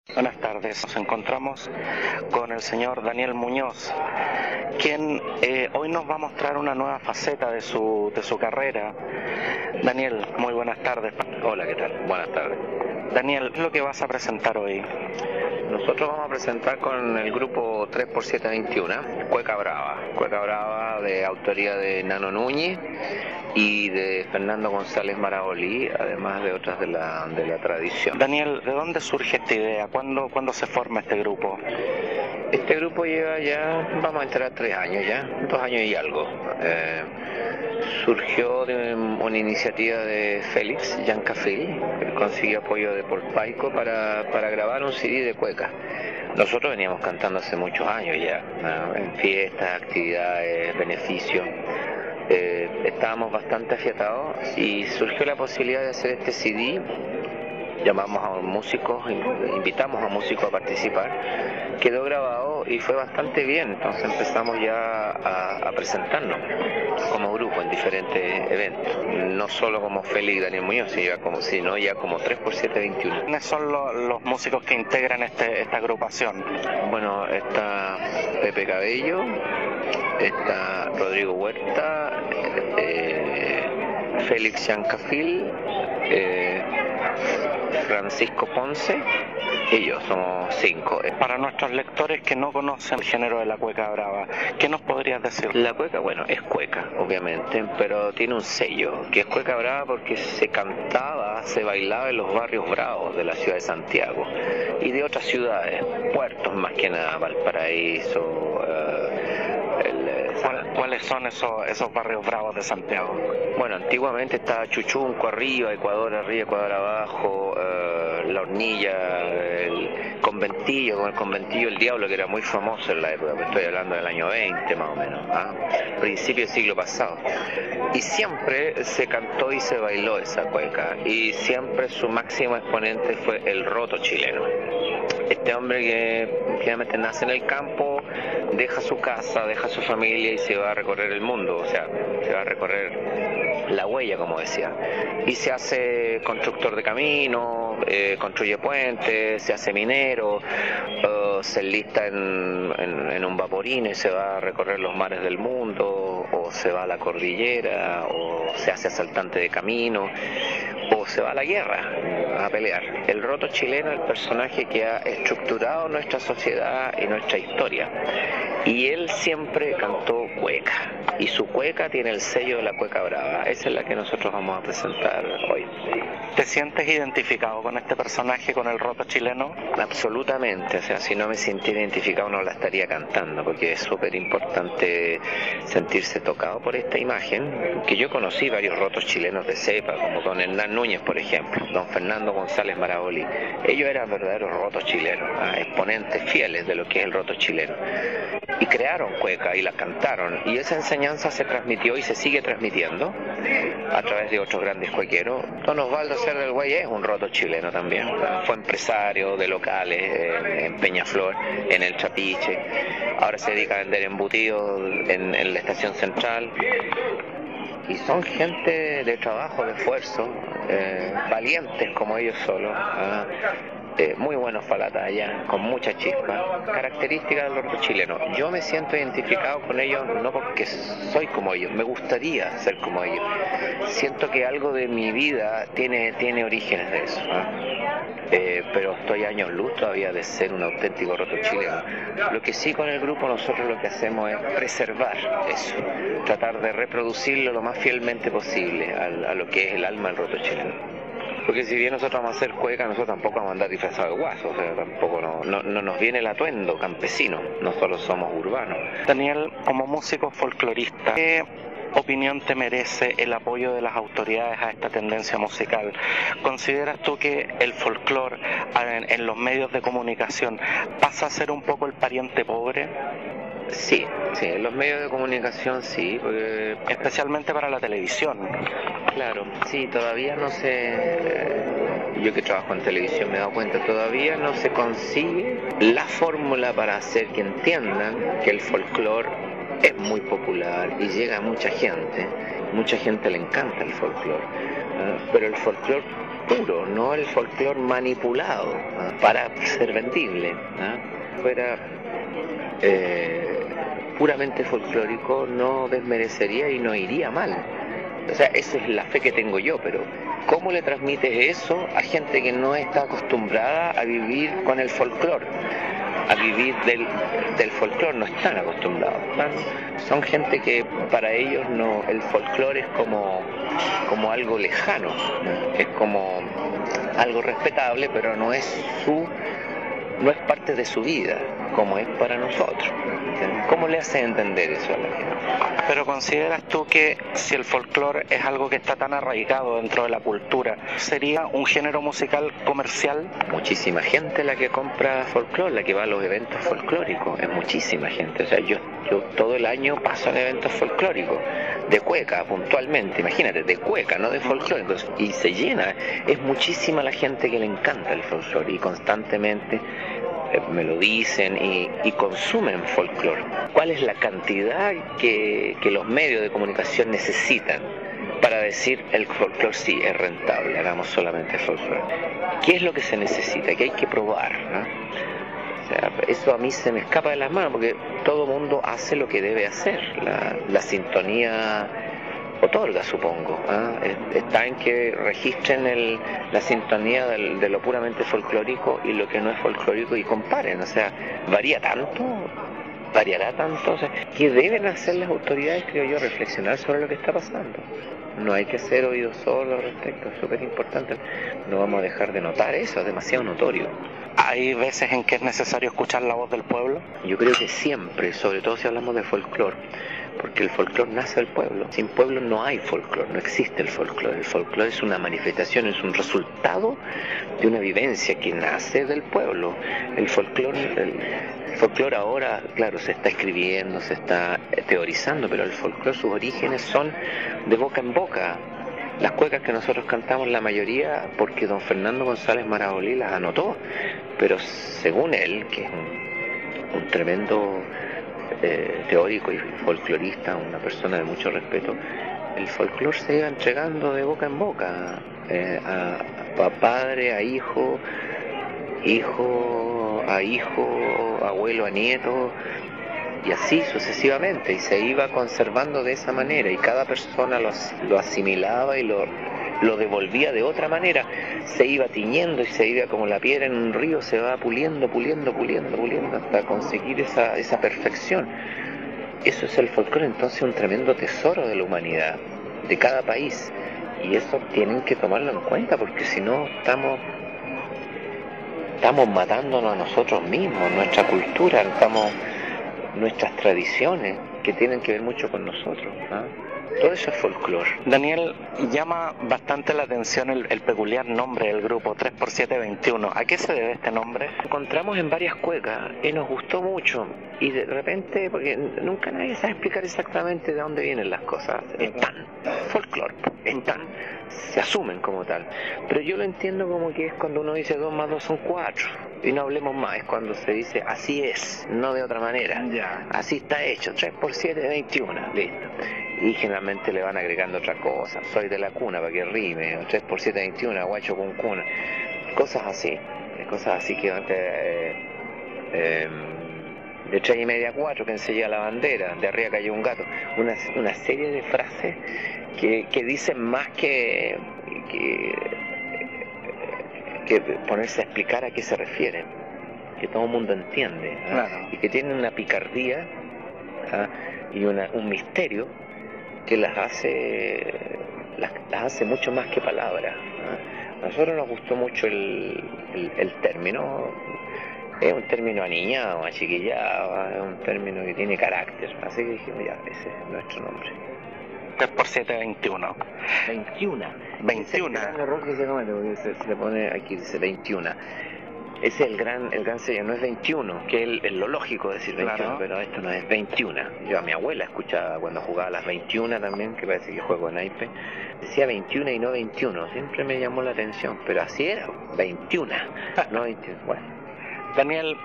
Buenas tardes, nos encontramos con el señor Daniel Muñoz, quien hoy nos va a mostrar una nueva faceta de su carrera. Daniel, muy buenas tardes. Hola, ¿qué tal? Buenas tardes. Daniel, ¿qué es lo que vas a presentar hoy? Nosotros vamos a presentar con el grupo 3x721, Cueca Brava de autoría de Nano Núñez y de Fernando González Marabolí, además de otras de la tradición. Daniel, ¿de dónde surge esta idea? ¿Cuándo se forma este grupo? Este grupo lleva ya, vamos a entrar 3 años ya, 2 años y algo. Surgió de una iniciativa de Félix Yancafil, que consiguió apoyo de Paul Paico para grabar un CD de cueca. Nosotros veníamos cantando hace muchos años ya, ¿no? En fiestas, actividades, beneficios. Estábamos bastante afiatados y surgió la posibilidad de hacer este CD. Llamamos a músicos, invitamos a músicos a participar, quedó grabado y fue bastante bien, entonces empezamos ya a presentarnos como grupo en diferentes eventos, no solo como Félix y Daniel Muñoz, sino ya como 3x721. ¿Quiénes son los músicos que integran esta agrupación? Bueno, está Pepe Cabello, está Rodrigo Huerta, Félix Yancafil, Francisco Ponce, y yo, somos 5. Para nuestros lectores que no conocen el género de la cueca brava, ¿qué nos podrías decir? La cueca, bueno, es cueca, obviamente, pero tiene un sello, que es cueca brava porque se cantaba, se bailaba en los barrios bravos de la ciudad de Santiago y de otras ciudades, puertos más que nada, Valparaíso. ¿Cuáles son esos barrios bravos de Santiago? Bueno, antiguamente estaba Chuchunco arriba, Ecuador abajo, La Hornilla, el conventillo, con el conventillo El Diablo, que era muy famoso en la época, me estoy hablando del año 20 más o menos, principio del siglo pasado. Y siempre se cantó y se bailó esa cueca, y siempre su máximo exponente fue el roto chileno. Este hombre que finalmente nace en el campo, deja su casa, deja su familia y se va a recorrer el mundo, o sea, se va a recorrer la huella, como decía, y se hace constructor de camino, construye puentes, se hace minero, se enlista en un vaporino y se va a recorrer los mares del mundo, o se va a la cordillera, o se hace asaltante de camino, o se va a la guerra a pelear. El roto chileno es el personaje que ha estructurado nuestra sociedad y nuestra historia, y él siempre cantó cueca, y su cueca tiene el sello de la cueca brava. Esa es la que nosotros vamos a presentar hoy. ¿Te sientes identificado con este personaje, con el roto chileno? Absolutamente, o sea, si no me sintiera identificado no la estaría cantando, porque es súper importante sentirse tocado por esta imagen, que yo conocí varios rotos chilenos de cepa, como don Hernán Núñez, por ejemplo, don Fernando González Marabolí. Ellos eran verdaderos rotos chilenos, exponentes fieles de lo que es el roto chileno, y crearon cueca y la cantaron, y esa enseñanza se transmitió y se sigue transmitiendo a través de otros grandes cuequeros. Don Osvaldo Cerda del Guay es un roto chileno también, fue empresario de locales en Peñaflor, en el Trapiche, ahora se dedica a vender embutidos en la estación central, y son gente de trabajo, de esfuerzo, valientes como ellos solos, muy buenos para la talla, con mucha chispa, característica del roto chileno. Yo me siento identificado con ellos no porque soy como ellos, me gustaría ser como ellos. Siento que algo de mi vida tiene orígenes de eso, pero estoy años luz todavía de ser un auténtico roto chileno. Lo que sí, con el grupo nosotros lo que hacemos es preservar eso, tratar de reproducirlo lo más fielmente posible a lo que es el alma del roto chileno. Porque si bien nosotros vamos a hacer cueca, nosotros tampoco vamos a andar disfrazados de guasos, o sea, tampoco no nos viene el atuendo campesino, no solo somos urbanos. Daniel, como músico folclorista, ¿qué opinión te merece el apoyo de las autoridades a esta tendencia musical? ¿Consideras tú que el folclore en los medios de comunicación pasa a ser un poco el pariente pobre? Sí, en los medios de comunicación sí, porque... especialmente para la televisión. Claro, sí, todavía no yo que trabajo en televisión me he dado cuenta, todavía no se consigue la fórmula para hacer que entiendan que el folclore es muy popular y llega a mucha gente le encanta el folclore, pero el folclore puro, no el folclore manipulado para ser vendible. Fuera puramente folclórico, no desmerecería y no iría mal. O sea, esa es la fe que tengo yo, pero ¿cómo le transmites eso a gente que no está acostumbrada a vivir con el folclore? A vivir del folclore, no están acostumbrados. Son gente que para ellos no, el folclore es como algo lejano, es como algo respetable, pero no es parte de su vida, como es para nosotros. ¿Cómo le haces entender eso a la gente? Pero ¿consideras tú que si el folclore es algo que está tan arraigado dentro de la cultura, sería un género musical comercial? Muchísima gente la que compra folclore, la que va a los eventos folclóricos, es muchísima gente. O sea, yo todo el año paso en eventos folclóricos, de cueca puntualmente, imagínate, de cueca, no de folclóricos, y se llena. Es muchísima la gente que le encanta el folclore y constantemente me lo dicen y consumen folclore. ¿Cuál es la cantidad que los medios de comunicación necesitan para decir el folclore sí es rentable, hagamos solamente folclore? ¿Qué es lo que se necesita? ¿Qué hay que probar? O sea, eso a mí se me escapa de las manos porque todo mundo hace lo que debe hacer. La sintonía otorga, supongo. Está en que registren la sintonía de lo puramente folclórico y lo que no es folclórico y comparen. O sea, variará tanto. O sea, ¿qué deben hacer las autoridades? Creo yo, reflexionar sobre lo que está pasando. No hay que hacer oídos sordos al respecto, es súper importante. No vamos a dejar de notar eso, es demasiado notorio. ¿Hay veces en que es necesario escuchar la voz del pueblo? Yo creo que siempre, sobre todo si hablamos de folclore, porque el folclore nace del pueblo. Sin pueblo no hay folclore, no existe el folclore. El folclore es una manifestación, es un resultado de una vivencia que nace del pueblo. El folclore ahora, claro, se está escribiendo, se está teorizando, pero el folclore, sus orígenes son de boca en boca. Las cuecas que nosotros cantamos, la mayoría, porque don Fernando González Marabolí las anotó, pero según él, que es un tremendo teórico y folclorista, una persona de mucho respeto, el folclore se iba entregando de boca en boca, a padre, a hijo, hijo a hijo, abuelo a nieto, y así sucesivamente, y se iba conservando de esa manera, y cada persona lo asimilaba y lo devolvía de otra manera, se iba tiñendo y se iba como la piedra en un río, se va puliendo hasta conseguir esa perfección. Eso es el folclore, entonces un tremendo tesoro de la humanidad, de cada país, y eso tienen que tomarlo en cuenta, porque si no estamos matándonos a nosotros mismos, nuestra cultura, nuestras tradiciones, que tienen que ver mucho con nosotros. Todo eso es folclore. Daniel, llama bastante la atención el peculiar nombre del grupo, 3x7-21. ¿A qué se debe este nombre? Lo encontramos en varias cuecas y nos gustó mucho. Y de repente, porque nunca nadie sabe explicar exactamente de dónde vienen las cosas. Están, folclore, están, se asumen como tal. Pero yo lo entiendo como que es cuando uno dice 2 más 2 son 4. Y no hablemos más, es cuando se dice así es, no de otra manera. Así está hecho, 3x7-21, listo. Y generalmente le van agregando otra cosa, soy de la cuna para que rime, 3x7-21, guacho con cuna, cosas así que antes de 3:30 a 4 que enseña la bandera, de arriba cayó un gato, una serie de frases que dicen más que ponerse a explicar a qué se refieren, que todo el mundo entiende, claro. Y que tienen una picardía y un misterio que las hace mucho más que palabras. A nosotros nos gustó mucho el término, es un término aniñado, achiquillado, es un término que tiene carácter, así que dijimos ya, ese es nuestro nombre. 3x7-21. 21. Es el error que se comete, porque se le pone aquí, dice 21. Ese es el gran sello, no es 21, que es lo lógico decir 21, claro. Pero esto no es 21. Yo a mi abuela escuchaba cuando jugaba a las 21 también, que parece que juego en naipe, decía 21 y no 21, siempre me llamó la atención, pero así era, 21, no 21. Bueno. Daniel,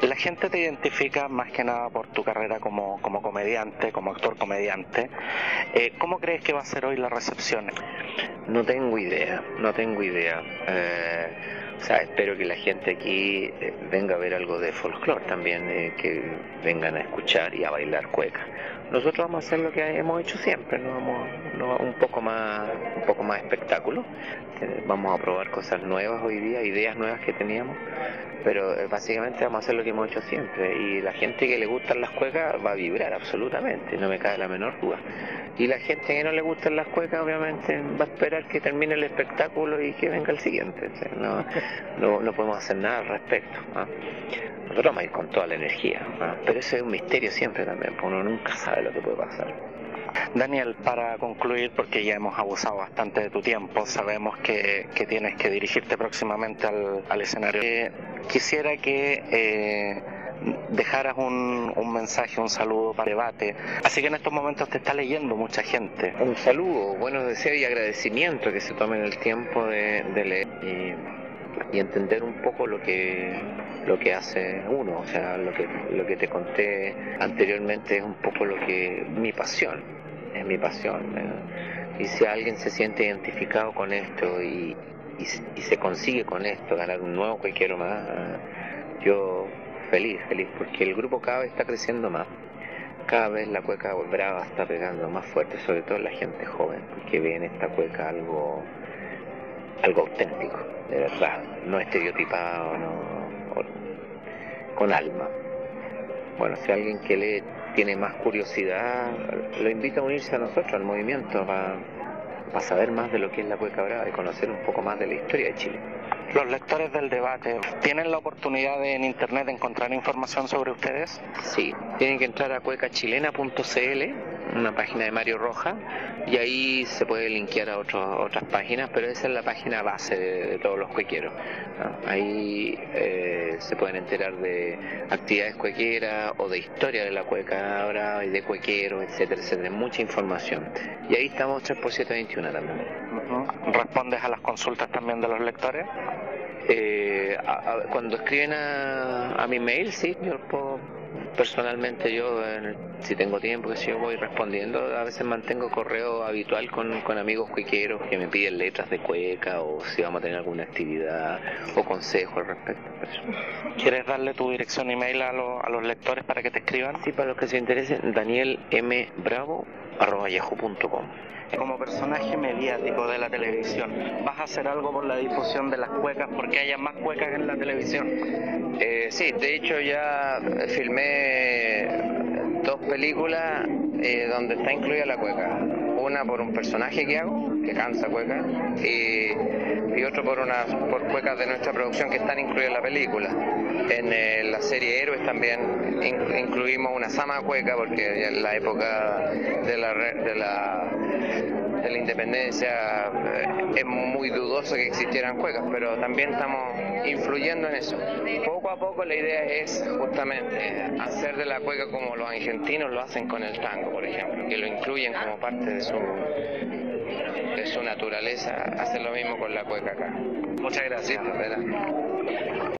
La gente te identifica más que nada por tu carrera como comediante, como actor comediante. ¿Cómo crees que va a ser hoy la recepción? No tengo idea, no tengo idea. O sea, espero que la gente aquí venga a ver algo de folclore también, que vengan a escuchar y a bailar cueca. Nosotros vamos a hacer lo que hemos hecho siempre, un poco más espectáculo. Vamos a probar cosas nuevas hoy día, ideas nuevas que teníamos, pero básicamente vamos a hacer lo que hemos hecho siempre. Y la gente que le gustan las cuecas va a vibrar absolutamente, no me cabe la menor duda. Y la gente que no le gustan las cuecas obviamente va a esperar que termine el espectáculo y que venga el siguiente. O sea, no podemos hacer nada al respecto, ¿no? Nosotros vamos a ir con toda la energía, ¿no? Pero eso es un misterio siempre también, porque uno nunca sabe lo que puede pasar. Daniel, para concluir, porque ya hemos abusado bastante de tu tiempo, sabemos que tienes que dirigirte próximamente al escenario. Quisiera que dejaras un mensaje, un saludo para el debate. Así que en estos momentos te está leyendo mucha gente. Un saludo, buenos deseos y agradecimiento que se tomen el tiempo de leer y entender un poco lo que hace uno. O sea, lo que te conté anteriormente es un poco mi pasión, es mi pasión. Y si alguien se siente identificado con esto y se consigue con esto ganar un nuevo cuequero más, yo feliz, porque el grupo cada vez está creciendo más. Cada vez la cueca brava está pegando más fuerte, sobre todo la gente joven, porque ve en esta cueca algo auténtico, de verdad, no estereotipado, con alma. Bueno, si alguien que lee tiene más curiosidad, lo invito a unirse a nosotros, al movimiento, para saber más de lo que es la cueca brava y conocer un poco más de la historia de Chile. Los lectores del debate, ¿tienen la oportunidad de en internet de encontrar información sobre ustedes? Sí, tienen que entrar a cuecachilena.cl, una página de Mario Roja, y ahí se puede linkear a otras páginas, pero esa es la página base de todos los cuequeros, ¿no? Ahí se pueden enterar de actividades cuequeras o de historia de la cueca brava y de cuequeros, etcétera, mucha información. Y ahí estamos 3x721 también. ¿Respondes a las consultas también de los lectores? Cuando escriben a mi mail, sí, yo personalmente si tengo tiempo, que si yo voy respondiendo. A veces mantengo correo habitual con amigos cuequeros que me piden letras de cueca o si vamos a tener alguna actividad o consejo al respecto. ¿Quieres darle tu dirección email a los lectores para que te escriban? Sí, para los que se interesen, danielmbravo@yahoo.com. Como personaje mediático de la televisión, ¿vas a hacer algo por la difusión de las cuecas, porque haya más cuecas en la televisión? Sí, de hecho ya filmé 2 películas donde está incluida la cueca. Una por un personaje que hago, que canta cueca, y otro por cuecas de nuestra producción que están incluidas en la película. En la serie Héroes también incluimos una sama cueca, porque en la época de la independencia es muy dudoso que existieran cuecas, pero también estamos influyendo en eso. Poco a poco la idea es justamente hacer de la cueca como los argentinos lo hacen con el tango, por ejemplo, que lo incluyen como parte de su naturaleza, hacer lo mismo con la cueca acá. Muchas gracias. Sí, ¿verdad?